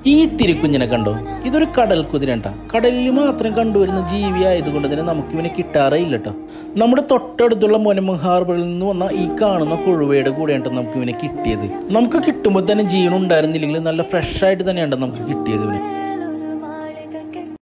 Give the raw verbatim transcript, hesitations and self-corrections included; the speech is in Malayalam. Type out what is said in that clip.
ഈ തിരിക്കുഞ്ഞിനെ കണ്ടോ? ഇതൊരു കടൽ കുതിരണ്ട. കടലിൽ മാത്രം കണ്ടുവരുന്ന ജീവി ആയതുകൊണ്ട് തന്നെ നമുക്ക് ഇവനെ കിട്ടാറേ ഇല്ല കേട്ടോ. നമ്മുടെ തൊട്ടടുത്തുള്ള മൊനമ ഹാർബറിൽ നിന്ന് വന്ന ഈ കാണുന്ന കൊഴുവയുടെ കൂടെയാണ് നമുക്ക് ഇവനെ കിട്ടിയത്. നമുക്ക് കിട്ടുമ്പോൾ തന്നെ ജീവൻ ഉണ്ടായിരുന്നില്ലെങ്കിൽ നല്ല ഫ്രഷ് ആയിട്ട് തന്നെയാണ് നമുക്ക് കിട്ടിയത് ഇവനെ.